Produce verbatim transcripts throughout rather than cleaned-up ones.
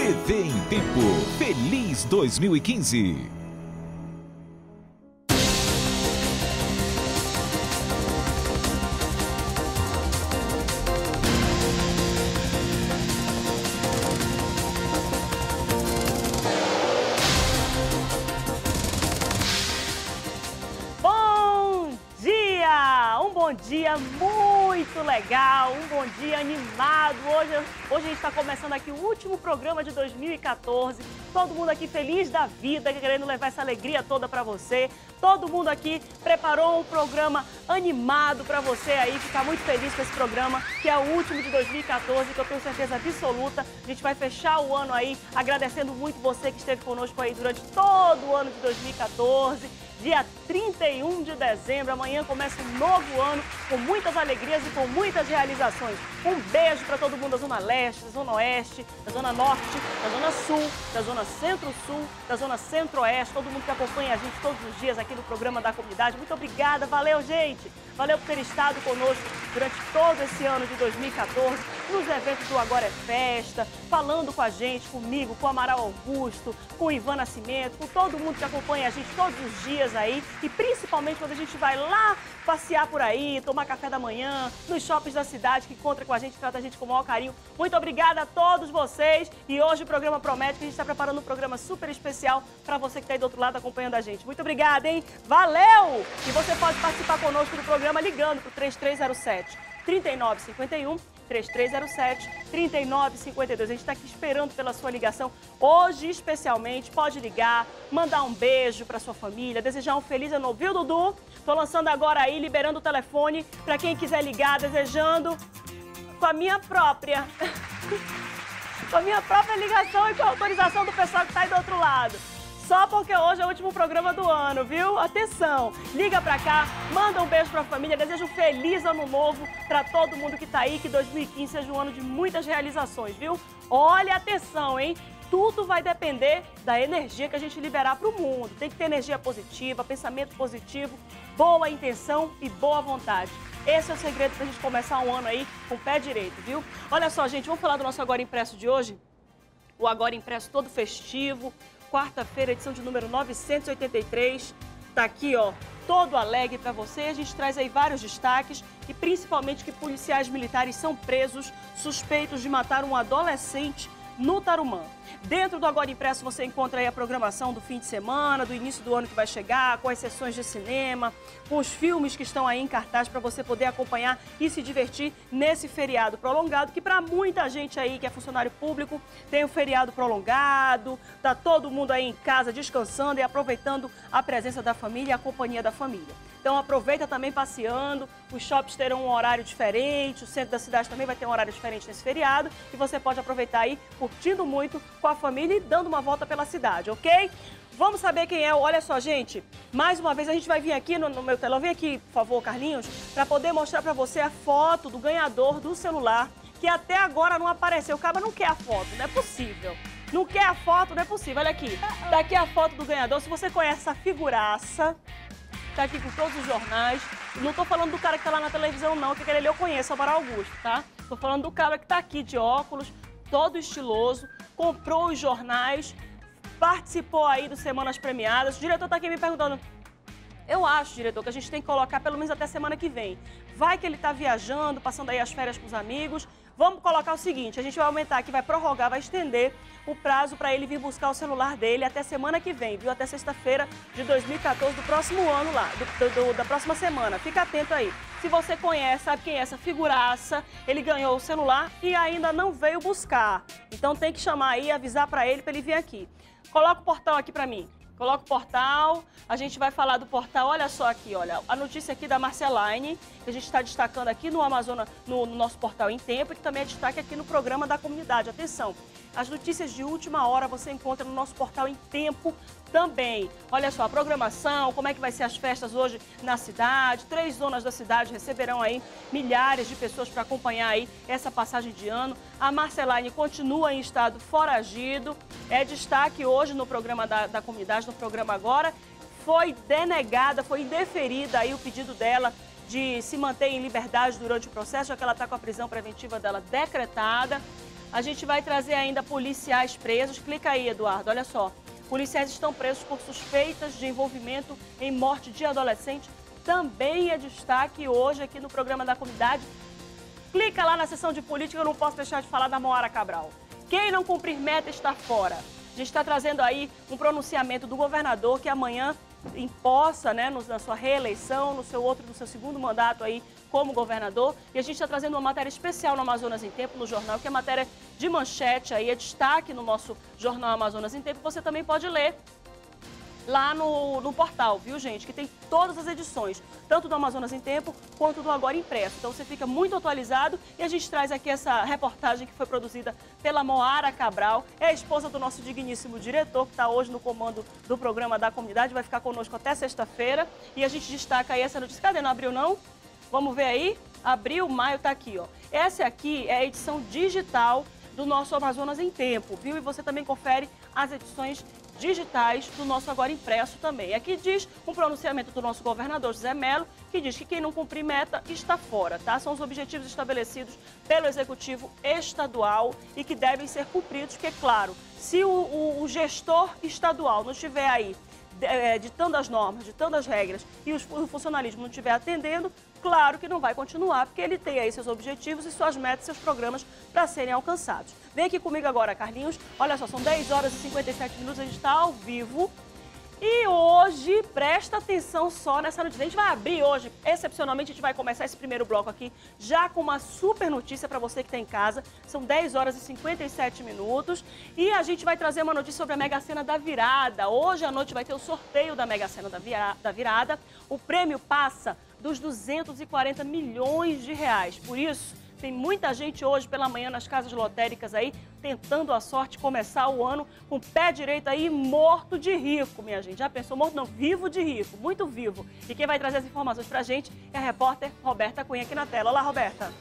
T V em Tempo. Feliz dois mil e quinze. Um bom dia muito legal, um bom dia animado. Hoje, hoje a gente está começando aqui o último programa de dois mil e quatorze. Todo mundo aqui feliz da vida, querendo levar essa alegria toda para você. Todo mundo aqui preparou um programa animado para você aí, ficar muito feliz com esse programa, que é o último de dois mil e quatorze, que eu tenho certeza absoluta. A gente vai fechar o ano aí, agradecendo muito você que esteve conosco aí durante todo o ano de dois mil e quatorze. Dia trinta e um de dezembro, amanhã começa um novo ano com muitas alegrias e com muitas realizações. Um beijo para todo mundo da Zona Leste, da Zona Oeste, da Zona Norte, da Zona Sul, da Zona Centro-Sul, da Zona Centro-Oeste, todo mundo que acompanha a gente todos os dias aqui no programa da comunidade. Muito obrigada, valeu, gente! Valeu por ter estado conosco durante todo esse ano de dois mil e quatorze, nos eventos do Agora é Festa, falando com a gente, comigo, com o Amaral Augusto, com o Ivan Nascimento, com todo mundo que acompanha a gente todos os dias aí, e principalmente quando a gente vai lá passear por aí, tomar café da manhã, nos shoppings da cidade, que encontra com a gente, trata a gente com o maior carinho. Muito obrigada a todos vocês, e hoje o programa promete que a gente está preparando um programa super especial para você que está aí do outro lado acompanhando a gente. Muito obrigada, hein? Valeu! E você pode participar conosco do programa ligando para o três três zero sete, três nove cinco um, três três zero sete, três nove cinco dois. A gente está aqui esperando pela sua ligação. Hoje, especialmente, pode ligar, mandar um beijo para sua família, desejar um feliz ano novo, viu, Dudu? Estou lançando agora aí, liberando o telefone para quem quiser ligar, desejando com a minha própria... com a minha própria ligação e com a autorização do pessoal que está aí do outro lado. Só porque hoje é o último programa do ano, viu? Atenção! Liga pra cá, manda um beijo pra família, desejo um feliz ano novo pra todo mundo que tá aí, que dois mil e quinze seja um ano de muitas realizações, viu? Olha, atenção, hein? Tudo vai depender da energia que a gente liberar pro mundo. Tem que ter energia positiva, pensamento positivo, boa intenção e boa vontade. Esse é o segredo pra gente começar um ano aí com o pé direito, viu? Olha só, gente, vamos falar do nosso Agora Impresso de hoje? O Agora Impresso todo festivo. Quarta-feira, edição de número novecentos e oitenta e três, tá aqui, ó, todo alegre para você. A gente traz aí vários destaques e principalmente que policiais militares são presos suspeitos de matar um adolescente no Tarumã. Dentro do Agora Impresso você encontra aí a programação do fim de semana, do início do ano que vai chegar, com as sessões de cinema, com os filmes que estão aí em cartaz para você poder acompanhar e se divertir nesse feriado prolongado, que para muita gente aí que é funcionário público tem um feriado prolongado, tá todo mundo aí em casa descansando e aproveitando a presença da família e a companhia da família. Então aproveita também passeando, os shoppings terão um horário diferente, o centro da cidade também vai ter um horário diferente nesse feriado e você pode aproveitar aí curtindo muito com a família e dando uma volta pela cidade, ok? Vamos saber quem é. Olha só, gente, mais uma vez a gente vai vir aqui no, no meu telão. Vem aqui, por favor, Carlinhos, para poder mostrar para você a foto do ganhador do celular, que até agora não apareceu. O cara não quer a foto, não é possível. Não quer a foto, não é possível. Olha aqui, daqui a foto do ganhador. Se você conhece essa figuraça, tá aqui com todos os jornais. Não tô falando do cara que tá lá na televisão, não, que aquele ali eu conheço, é o Amaral Augusto, tá? Tô falando do cara que tá aqui de óculos, todo estiloso, comprou os jornais, participou aí do Semanas Premiadas. O diretor tá aqui me perguntando, eu acho, diretor, que a gente tem que colocar pelo menos até semana que vem. Vai que ele tá viajando, passando aí as férias com os amigos. Vamos colocar o seguinte, a gente vai aumentar aqui, vai prorrogar, vai estender o prazo para ele vir buscar o celular dele até semana que vem, viu? Até sexta-feira de dois mil e quatorze, do próximo ano lá, do, do, da próxima semana. Fica atento aí. Se você conhece, sabe quem é essa figuraça, ele ganhou o celular e ainda não veio buscar. Então tem que chamar aí e avisar para ele, para ele vir aqui. Coloca o portal aqui para mim. Coloca o portal, a gente vai falar do portal, olha só aqui, olha, a notícia aqui da Marceline, que a gente está destacando aqui no Amazônia, no, no nosso portal Em Tempo, e que também é destaque aqui no programa da comunidade. Atenção, as notícias de última hora você encontra no nosso portal Em Tempo também. Olha só, a programação, como é que vai ser as festas hoje na cidade, três zonas da cidade receberão aí milhares de pessoas para acompanhar aí essa passagem de ano. A Marceline continua em estado foragido, é destaque hoje no programa da, da comunidade, no programa Agora. Foi denegada, foi indeferida aí o pedido dela de se manter em liberdade durante o processo, já que ela está com a prisão preventiva dela decretada. A gente vai trazer ainda policiais presos. Clica aí, Eduardo, olha só. Policiais estão presos por suspeitas de envolvimento em morte de adolescente. Também é destaque hoje aqui no programa da comunidade. Clica lá na seção de política, eu não posso deixar de falar da Moara Cabral. Quem não cumprir meta está fora. A gente está trazendo aí um pronunciamento do governador que amanhã imposta, né, na sua reeleição, no seu outro, no seu segundo mandato aí como governador. E a gente está trazendo uma matéria especial no Amazonas em Tempo, no jornal, que é matéria de manchete aí, é destaque no nosso jornal Amazonas em Tempo. Você também pode ler lá no, no portal, viu, gente? Que tem todas as edições, tanto do Amazonas em Tempo quanto do Agora Impresso. Então você fica muito atualizado e a gente traz aqui essa reportagem que foi produzida pela Moara Cabral, é a esposa do nosso digníssimo diretor, que está hoje no comando do programa da comunidade, vai ficar conosco até sexta-feira. E a gente destaca aí essa notícia. Cadê? Não abriu, não? Vamos ver aí? Abril, maio, tá aqui, ó. Essa aqui é a edição digital do nosso Amazonas em Tempo, viu? E você também confere as edições digitais do nosso Agora Impresso também. Aqui diz um pronunciamento do nosso governador José Mello, que diz que quem não cumprir meta está fora, tá? São os objetivos estabelecidos pelo Executivo Estadual e que devem ser cumpridos, porque, claro, se o, o, o gestor estadual não estiver aí é, ditando as normas, ditando as regras e os, o funcionalismo não estiver atendendo, claro que não vai continuar, porque ele tem aí seus objetivos e suas metas, seus programas para serem alcançados. Vem aqui comigo agora, Carlinhos. Olha só, são dez horas e cinquenta e sete minutos, a gente está ao vivo. E hoje, presta atenção só nessa notícia. A gente vai abrir hoje, excepcionalmente, a gente vai começar esse primeiro bloco aqui já com uma super notícia para você que está em casa. São dez horas e cinquenta e sete minutos e a gente vai trazer uma notícia sobre a Mega Sena da Virada. Hoje à noite vai ter o sorteio da Mega Sena da Virada. O prêmio passa dos duzentos e quarenta milhões de reais. Por isso, tem muita gente hoje pela manhã nas casas lotéricas aí, tentando a sorte começar o ano com o pé direito aí morto de rico, minha gente. Já pensou? Morto não, vivo de rico, muito vivo. E quem vai trazer as informações pra gente é a repórter Roberta Cunha aqui na tela. Olá, Roberta.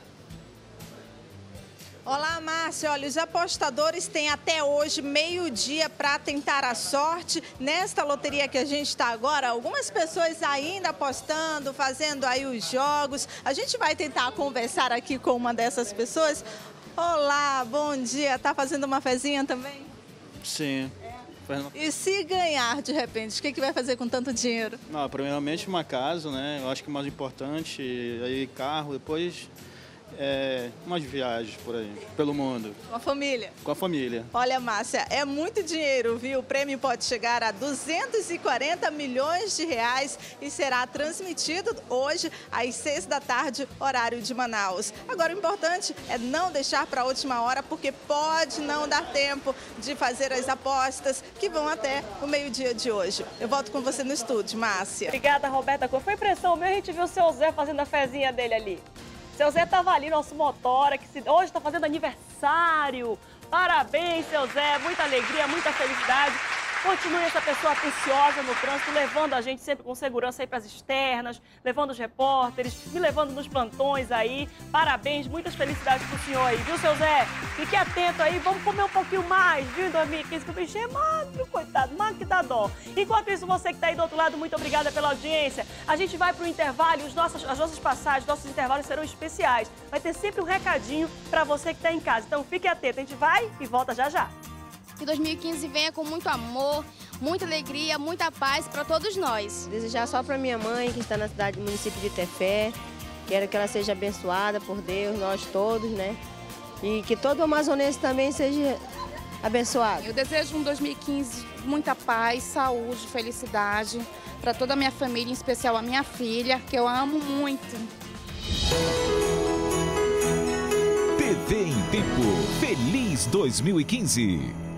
Olá, Márcia. Olha, os apostadores têm até hoje, meio-dia, para tentar a sorte. Nesta loteria que a gente está agora, algumas pessoas ainda apostando, fazendo aí os jogos. A gente vai tentar conversar aqui com uma dessas pessoas. Olá, bom dia. Tá fazendo uma fezinha também? Sim. É. E se ganhar, de repente, o que, que vai fazer com tanto dinheiro? Não, primeiramente uma casa, né? Eu acho que o mais importante, aí carro, depois... É, umas viagens por aí, pelo mundo. Com a família? Com a família. Olha, Márcia, é muito dinheiro, viu? O prêmio pode chegar a duzentos e quarenta milhões de reais e será transmitido hoje às seis da tarde, horário de Manaus. Agora, o importante é não deixar para a última hora, porque pode não dar tempo de fazer as apostas que vão até o meio-dia de hoje. Eu volto com você no estúdio, Márcia. Obrigada, Roberta. Foi impressão minha, a gente viu o seu Zé fazendo a fezinha dele ali. Seu Zé estava ali, nosso motora, que se... hoje está fazendo aniversário. Parabéns, seu Zé, muita alegria, muita felicidade. Continue essa pessoa atenciosa no trânsito, levando a gente sempre com segurança aí para as externas, levando os repórteres, me levando nos plantões aí. Parabéns, muitas felicidades pro senhor aí, viu, seu Zé? Fique atento aí, vamos comer um pouquinho mais, viu, em dois mil e quinze, que o bichinho é magro, coitado, magro que dá dó. Enquanto isso, você que está aí do outro lado, muito obrigada pela audiência. A gente vai pro intervalo e os nossos, as nossas passagens, nossos intervalos serão especiais. Vai ter sempre um recadinho para você que está em casa, então fique atento, a gente vai e volta já já. Que dois mil e quinze venha com muito amor, muita alegria, muita paz para todos nós. Desejar só para minha mãe, que está na cidade do município de Tefé. Quero que ela seja abençoada por Deus, nós todos, né? E que todo amazonense também seja abençoado. Eu desejo um dois mil e quinze muita paz, saúde, felicidade para toda a minha família, em especial a minha filha, que eu amo muito. T V em Tempo. Feliz dois mil e quinze.